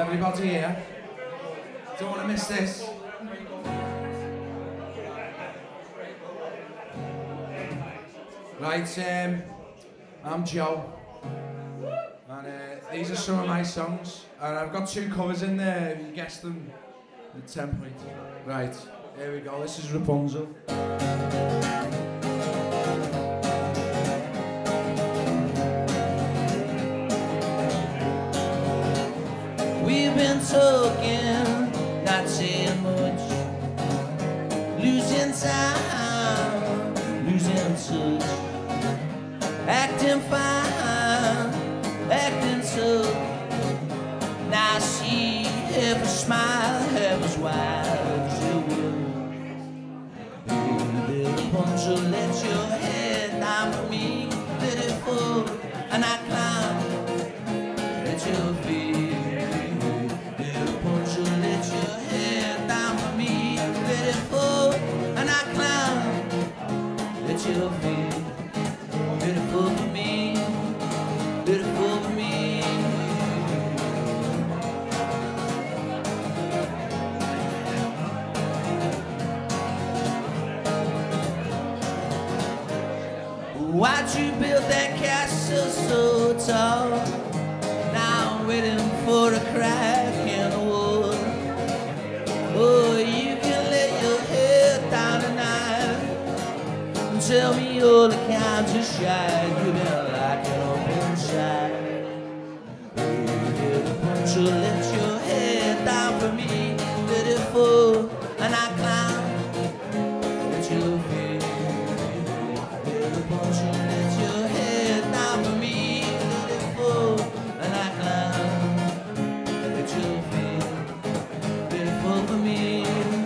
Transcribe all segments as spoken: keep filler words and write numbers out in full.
everybody here. Don't want to miss this. Right, um, I'm Joe, and uh, these are some of my songs, and I've got two covers in there, if you guessed them at ten points. Right, here we go, this is Rapunzel. We've been talking, not saying much, losing time, losing touch, acting fine, acting tough. Now she half a smile, half as wide as you would. Baby, Rapunzel, let your head down for me, let it fall, and I climb at your feet. Your feet, beautiful for me, beautiful for me. Why'd you build that castle so tall? Now I'm waiting for a crack in the wall. Oh, you can let your head down tonight. Tell me all the kinds of shine you've been like an open shine. Rapunzel, let your head down for me, let it fall, and I climb at your feet. Rapunzel, let your head down for me, let it fall, and I climb at your feet. Beautiful for me.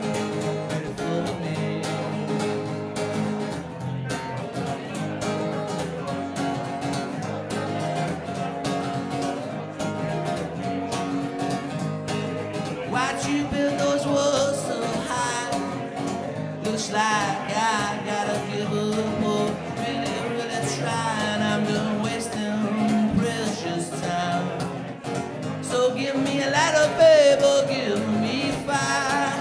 Why'd you build those walls so high? Looks like I gotta give up more. Really, really trying. I'm done wasting precious time. So give me a lighter, babe, or give me fire.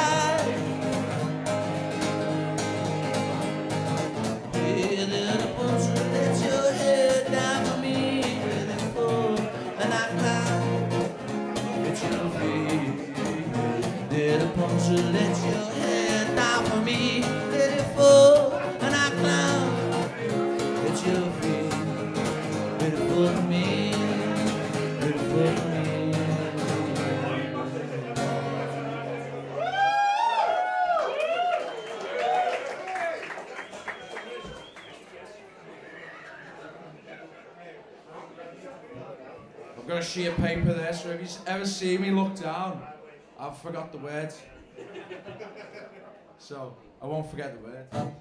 Hey, little Rapunzel, let your head down for me, let it fall, and I climb at your feet. Little Rapunzel, let your head down for me, let it fall, and I climb at your feet. Beautiful for me, beautiful for me. I've got a sheet of paper there, so if you ever see me look down, I've forgot the words. So, I won't forget the words.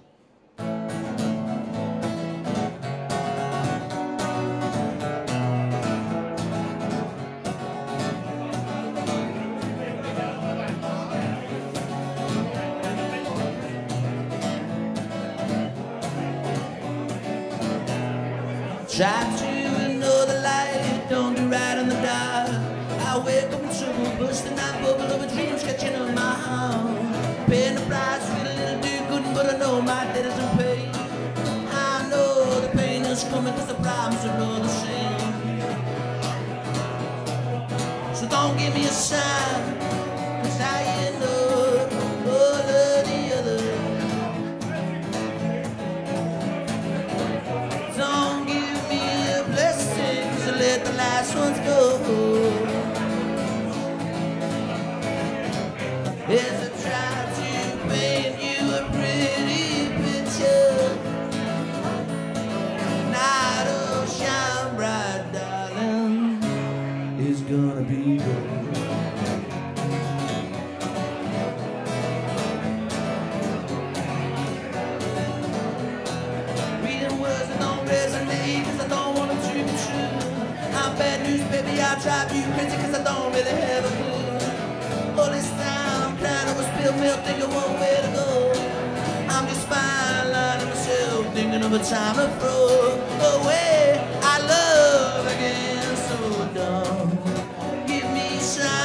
Try to ignore the light, don't do right in the dark. I wake up in trouble, bursting out bubble of a dream, sketching on my heart. Paying the price, feel a little too good, but I know my debt isn't paid. I know the pain is coming, cause the problems are all the same. So don't give me a sign, cause I ain't know all of the other. Don't give me a blessing, so let the last ones go. As I try to paint you a pretty picture, night will shine bright, darling, it's gonna be gold. Reading words that don't resonate, cause I don't want them to be true. I'm bad news, baby, I'll drive you crazy, cause I don't really have a clue. All this time, crying over spilled milk, thinking one way to go. I'm just fine, lying to myself, thinking of a time to throw away. I love again, so dumb. Give me some.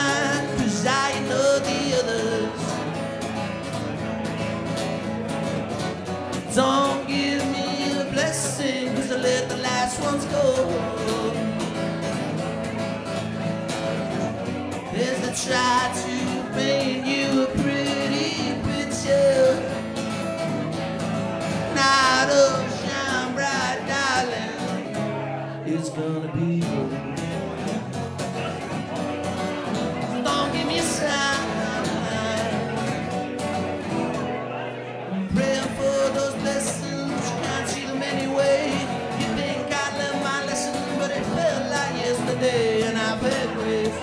ones go. As I try to paint you a pretty picture, night of shine bright, darling, it's gonna be good. So don't give me a sign. I'm praying for those blessings, can't see them anyway. You think I learned my lesson, but it felt like yesterday. And I've had ways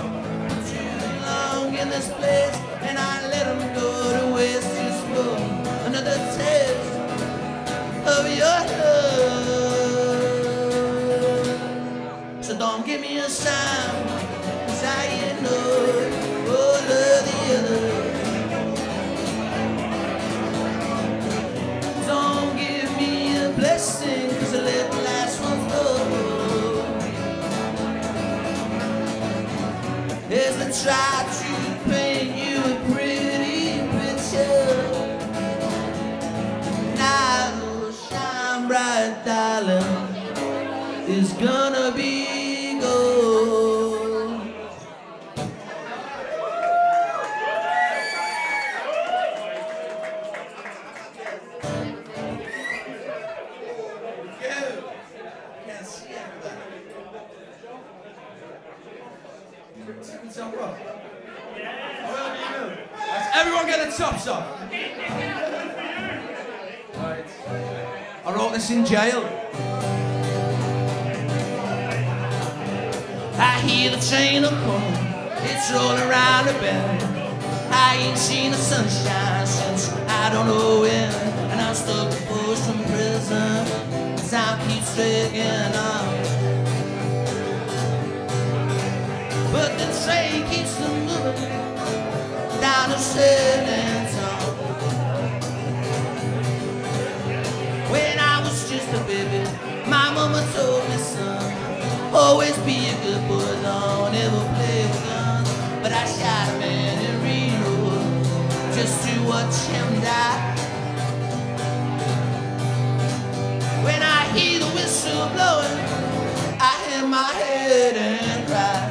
in this place, and I let them go to waste just for another taste of your love. So don't give me a sign, cause I ain't know all of the others. Don't give me a blessing, cause I let the last one go. As I try to paint you a pretty picture, now shine bright, darling, is gonna be gold. Can't see everybody. Everyone get the tops off. Right. I wrote this in jail. I hear the train a coming, it's rolling around the bend. I ain't seen the sunshine since I don't know when. And I'm stuck forced from prison, time keeps dragging on. But the train keeps moving down the sailing town. When I was just a baby, my mama told me, son, always be a good boy, don't ever play with guns. But I shot a man in Rio just to watch him die. When I hear the whistle blowing, I hit my head and cry.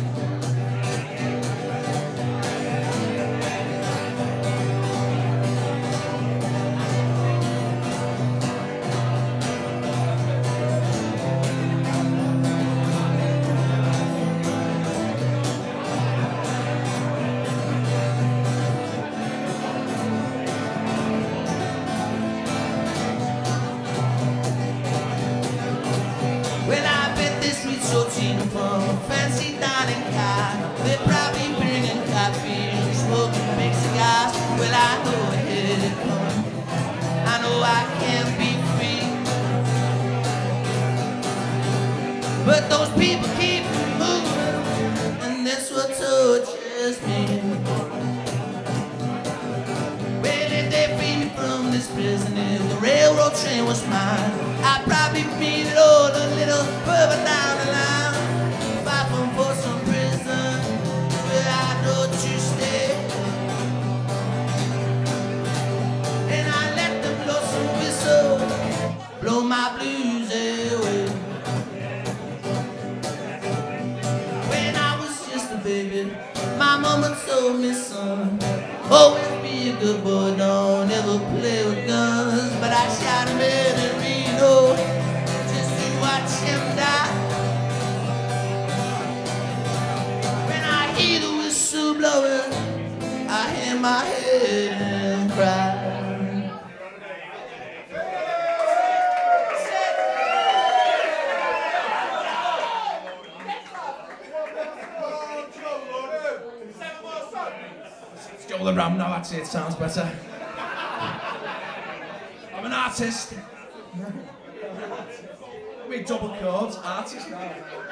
From a fancy dining car, they're probably bringing coffee and smoking big cigars. Well, I know ahead it coming, I know I can't be free, but those people keep moving, and that's what tortures me. Well, if they free me from this prison, if the railroad train was mine, I'd probably beat it all a little further down the line. For some prison where I know to stay, and I let them blow some whistle, blow my blues away. When I was just a baby, my mama told me, son, always be a good boy, don't ever play with guns. But I shot him in Reno just to watch him die. Hear the whistle blowing, I hit my head and cry. Let's go the ram now, that's it, it sounds better. I'm an artist. We double chords, artist now.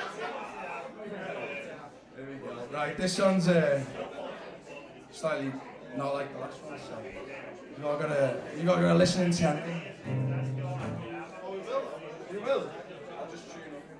There we go. Right, this one's uh, slightly not like the last one, so you all gotta you all gotta listen intently. Oh, we will. You will. I'll just tune up.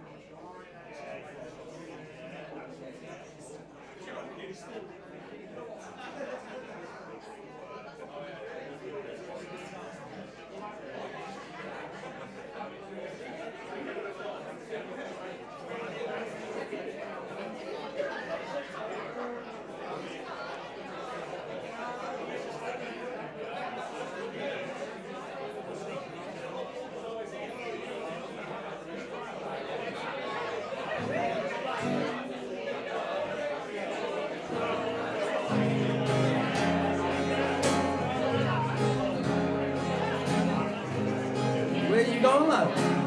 you going, lad?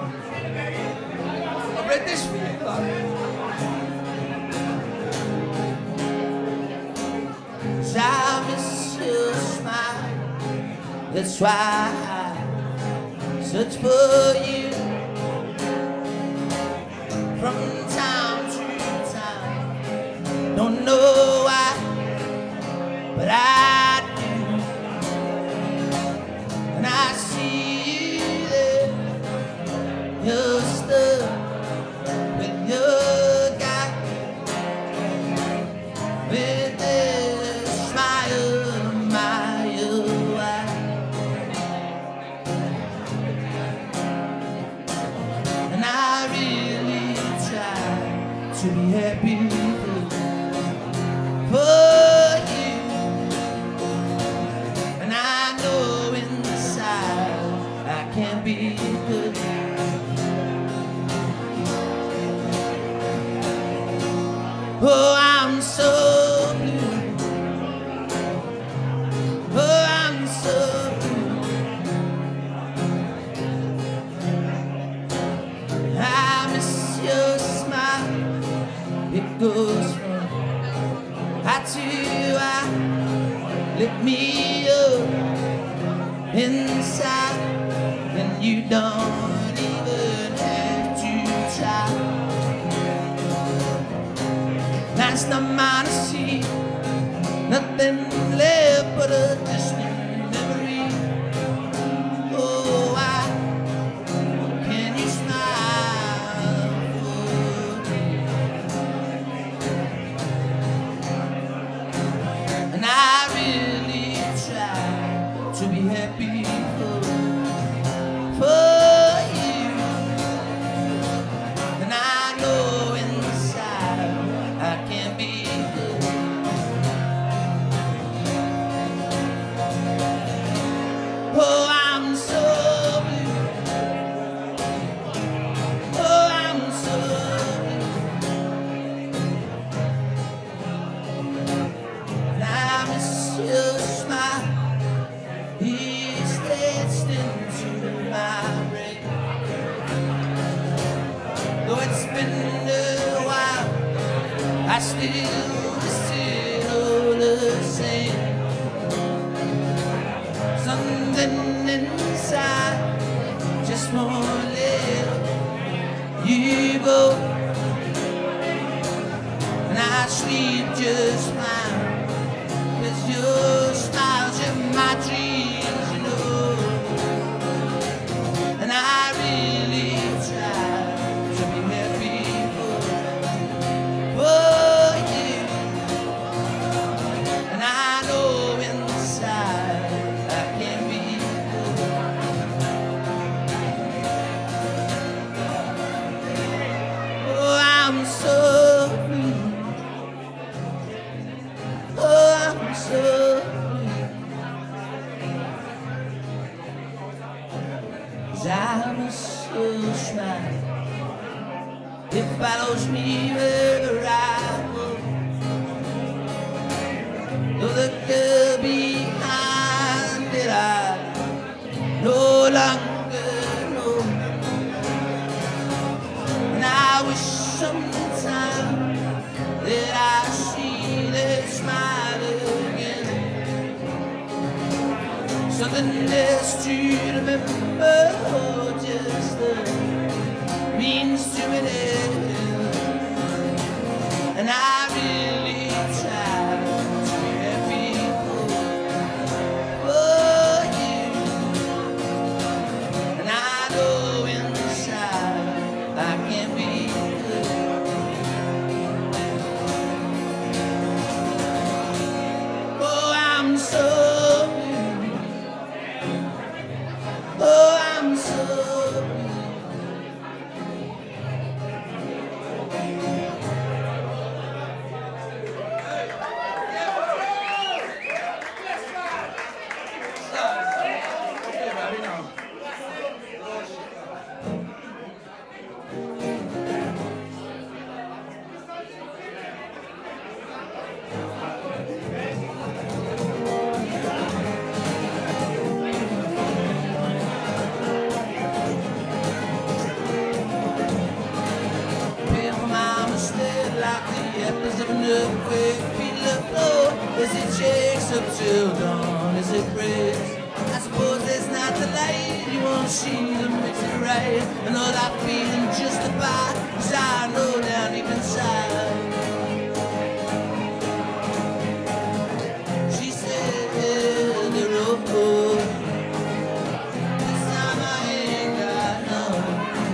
I've read this for you, lad. I miss your smile. That's why I search for you from time to time. Don't know why, but I do. And I see you there. You're stuck with your guy, with this smile, my eye. And I really try to be happy for you. And I know inside I can't be good. Oh, I'm so blue. Oh, I'm so blue. I miss your smile. It goes from high to high. Lift me up inside, and you don't even have to try. Last time I see nothing left but a distant memory. Oh, why can you smile for me? And I really try to be happy for, for you. And I know inside I can't be good. Oh, I'm so blue. Oh, I'm so blue. And I miss your smile. He's etched into my brain. Though it's been a while, I still miss it all the same. Something inside just won't let you go. And I sleep just fine, 'cause your smile's in my dreams, you know. And I really try to be happy for, for you. And I know inside I can't be good. Oh, I'm so blue. Oh, I'm so blue. 'Cause I miss your smile. It follows me wherever I go. Though the girl behind it I no longer know. And I wish sometime that I see that smile again. Something else to remember, oh, just the means to an end. And I really try to be happy for, for you. And I know inside I can't be good. Oh, I'm so blue. Oh, I'm so blue. up till dawn. Is it grace? I suppose that's not the light. You won't see that makes it right. And all I feel and justify, 'cause I know down deep inside. She said the road. This time I ain't got none.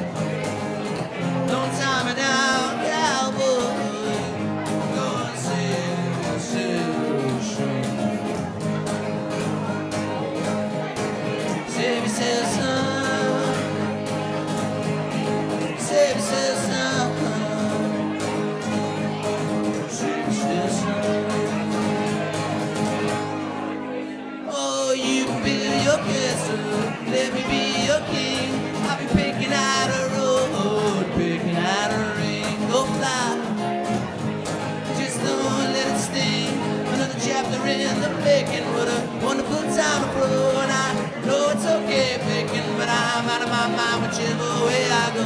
Don't tie me down, cowboy. Go and save yourself, save yourself, son. Save yourself, son. Save yourself, son. Oh, you build your castle, let me be your king. I'll be picking out a road, picking out a ring. Go fly, just don't let it sting. Another chapter in the making. What a wonderful time to grow. And I know it's okay picking, but I'm out of my mind whichever way I go.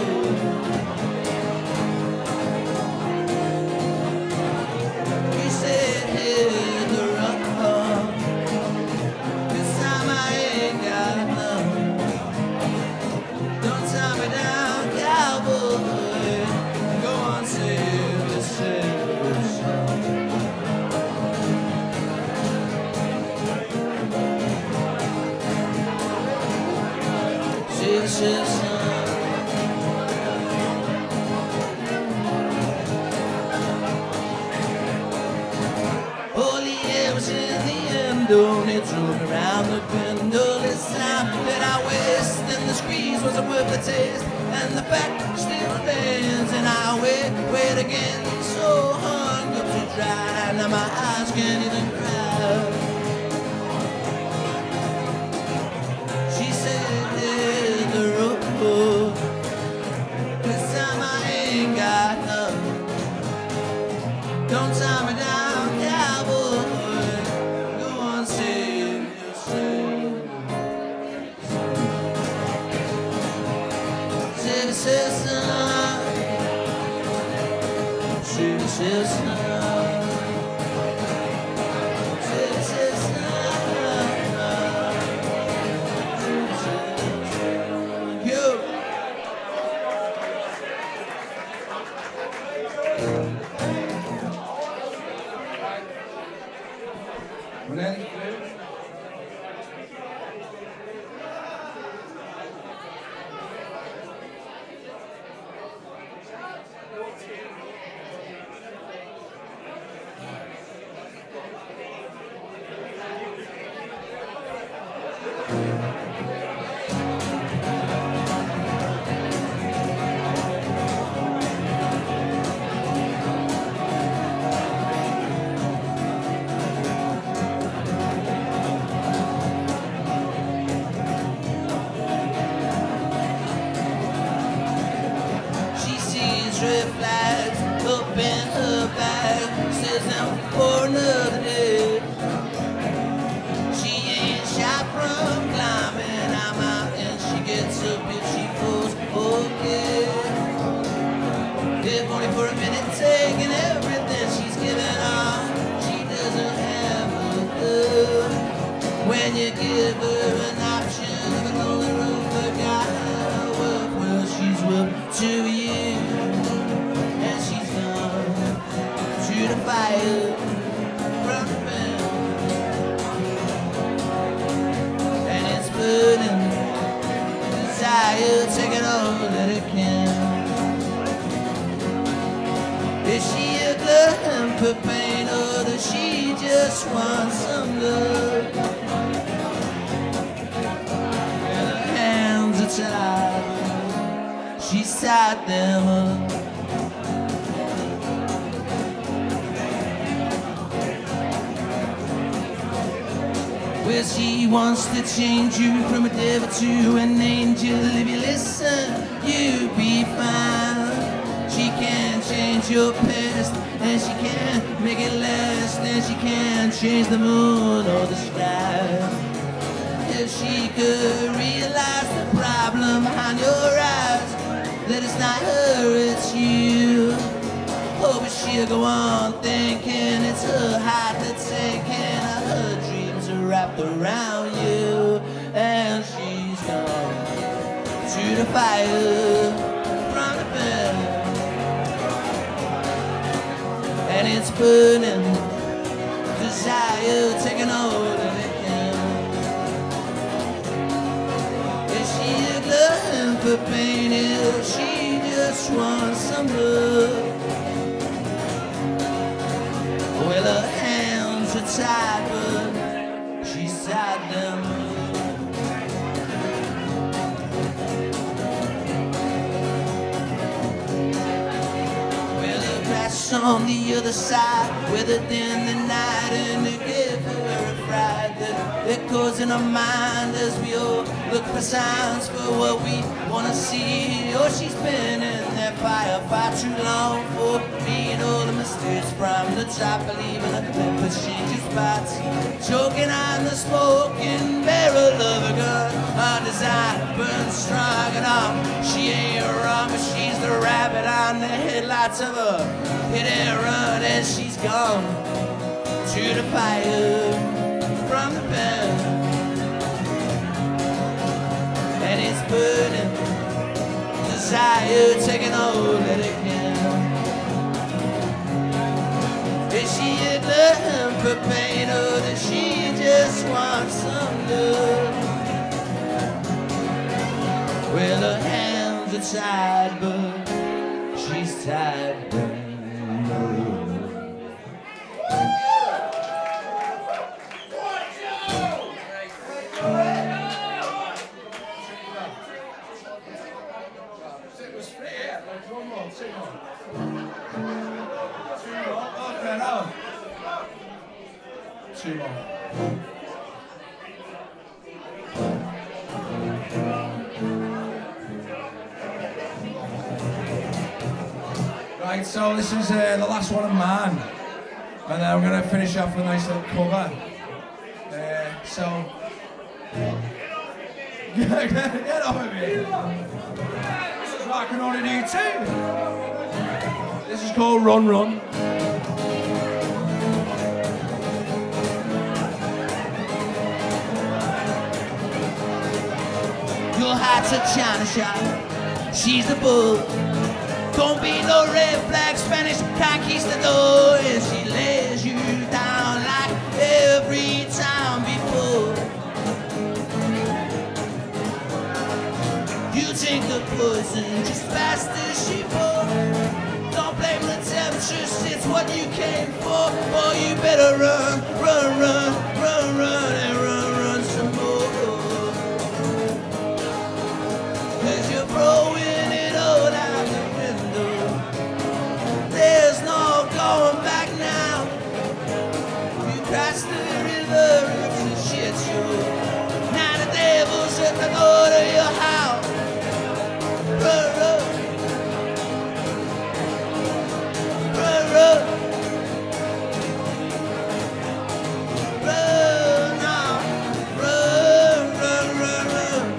You said hit the rock. This time I ain't got none. Don't tie me down, cowboy. Go on, save yourself, son. Save yourself, son. Holy air was in the end, only drove around the bend. All this time that I waste, and the squeeze wasn't worth the taste, and the fact still remains. And I wait, wait again, so hung up to dry, now my eyes can't even cry. She said, "Hit the road. This time I ain't got none. Don't tie me down, cowboy. Go on, save yourself. Save yourself, son. Save yourself, son. Save yourself, son. You. We're nearly through. She sees red flags up in her bag. Says I'm for another day. She ain't shy from climbing. I'm out and she gets up if she falls. Okay. If only for a minute, taking everything she's given up. She doesn't have a clue. When you give her an option of an only room for God, well, she's up to you, and she's gone to the fire from the bell, and it's burning desire, take it all that it can. Is she a glutton for pain, or does she just want some love? And her hands are tied, she's tied them up. Well, she wants to change you from a devil to an angel. If you listen, you'll be fine. She can't change your past, and she can't make it last, and she can't change the moon or the sky. If she could realize the problem behind your eyes, that it's not her, it's you. Oh, but she'll go on thinking it's her heart that's sinking, or her dream. wrapped around you, and she's gone to the fire from the bed, and it's burning desire taking hold of it now. Is she a glove for pain? Is she just wants some love? Well, her hands are tied, but she's tied them. Well, the grass on the other side, weathered in the night, and together we're afraid that it goes in our mind as we all look for signs for what we want to see. Oh, she's been in that firefight too long for being all the mistakes from the top, believing her lip but changes spots, choking on the smoking barrel of a gun. Her desire burns strong and on. She ain't wrong, but she's the rabbit on the headlights of a hit and run, and she's gone to the fire from the bed, and it's burning desire taking hold of it again. Is she a glove for pain, or does she just want some love? Well, her hands are tied, but she's tied down. Two more. Right, so this is uh, the last one of mine, and then we're going to finish off with a nice little cover. Uh, so, get, get, get off of me. This is what I can only do too. This is called Run Run. Your heart's a china shop, she's the bull. Don't be no red flag Spanish conquistador, and she lays you down like every time before. You take the poison just fast as she falls. Don't blame the temptress, it's what you came for. Boy, you better run, run, run, run, run, and run, run some more. Throwing it all out the window. There's no going back now. You crossed the river, it's a shit show. Now the devil's at the door of your house. Run, run. Run, run. Run now. Run, run, run, run.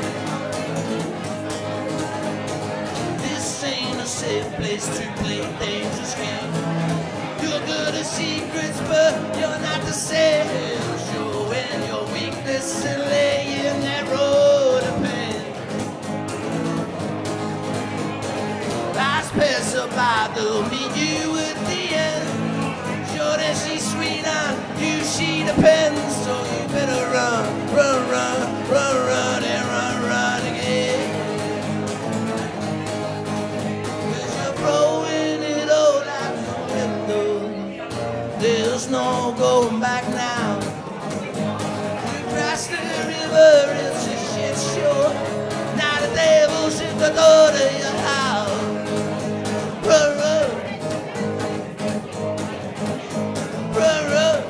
Safe place to play dangerous game. You're good at secrets, but you're not the same. Showing your weakness and laying that road of pain. Last pass by, they'll meet you at the end. Sure that she's sweet on you, she depends. So you better run, run, run, run, run, and run, run again. Throwing it all out the window. There's no going back now. You crossed the river, it's a shit show. Now the devil's at the door of your house. Run, run. Run, run.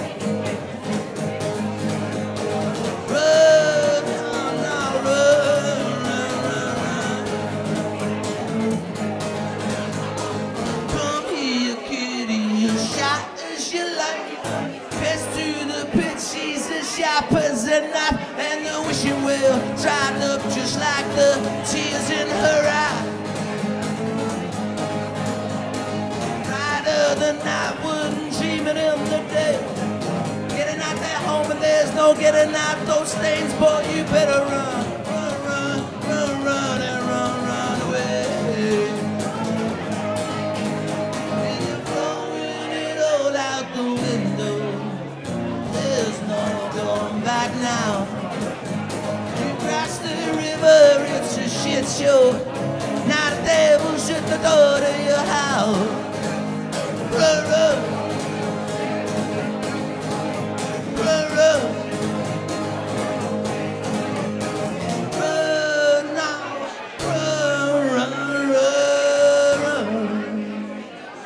Run, no, no, run, run, run, run. Come here, kitty, as shot as you like. Best to the pit, she's as sharp as a knife, and the wishing well dried up just like the tears in her eye. Brighter than night, wouldn't dream it in the day. Getting out that home and there's no no getting out those stains, boy, you better run, run, run, run, run, and run, run away. And you're throwing it all out the window. There's no going back now. You cross the river, it's a shit show. Now the devil shut the door to your house. Run, run. Run, run. Run now. Run, run, run, run.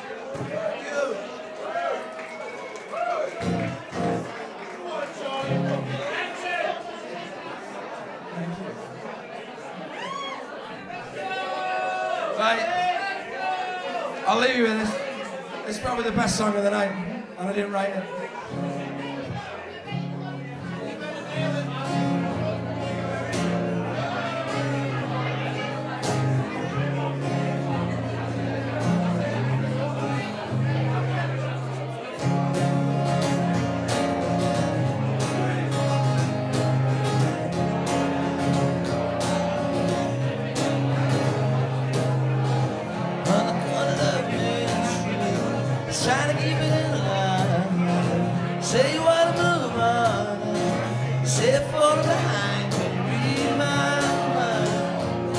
Right. I'll leave you with this. It's probably the best song of the night, and I didn't write it. Trying to keep it in line. Say you want to move on. Say you're falling behind. Can you read my mind?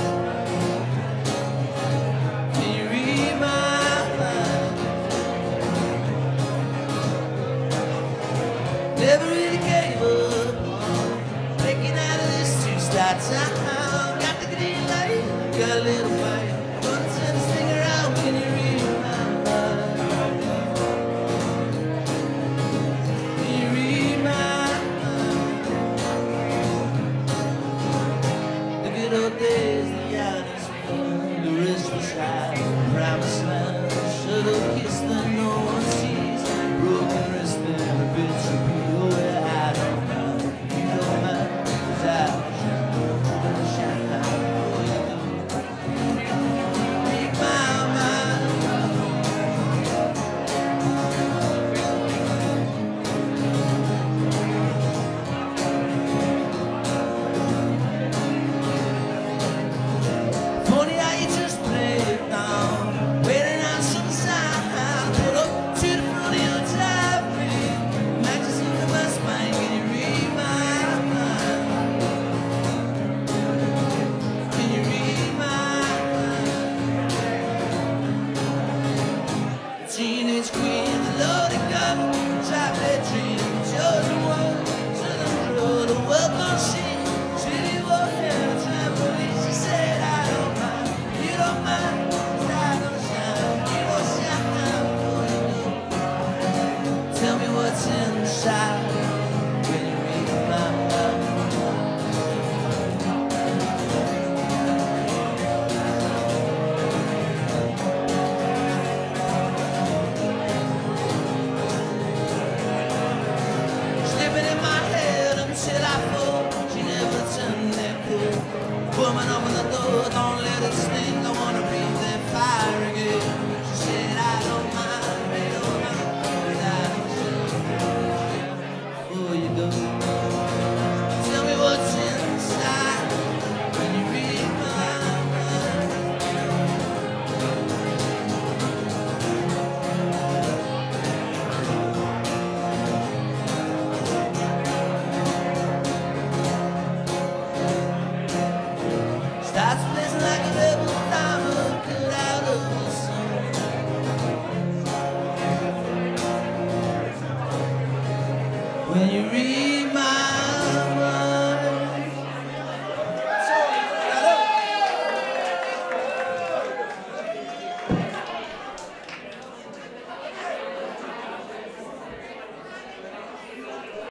Can you read my mind? Never really gave up. Breaking out of this two-star town. Got the green light. Got a little fight. Gonna send this thing around. Can you read my mind? Days, the honest one, the restless eye, promised land, should've kissed the no one sees, broken wrist and a bitch to be away. I don't mind, you don't mind, 'cause I shine, shine for you. Make my mind. Teenage queen, the loaded gun, chocolate dream, chosen one, southern road, a welcome machine, city war hair, trampoline. She said, I don't mind, you don't mind, 'cause I don't shine, you don't shine for you. Tell me what's inside when you read my mind. Till I fall, she never turned that cool. Woman, open the door, don't let it stink. I wanna breathe that fire again. She said, I don't mind, I don't mind, 'cause I don't shine before you go. Tell me what's inside when you read my mind. Starts blazing like a rebel diamond cut out of the sun. When you read my